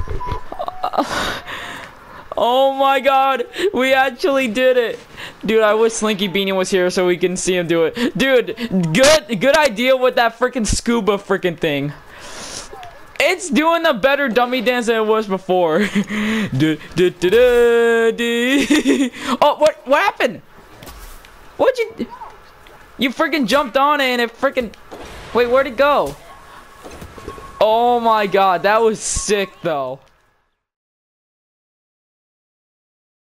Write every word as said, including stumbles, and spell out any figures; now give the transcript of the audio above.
Oh my god, we actually did it. Dude, I wish Slinky Beanie was here so we can see him do it. Dude, good good idea with that freaking scuba freaking thing. It's doing a better dummy dance than it was before. du, du, du, du, du. Oh, what what happened? What'd you You freaking jumped on it and it freaking Wait, where'd it go? Oh my god, that was sick though.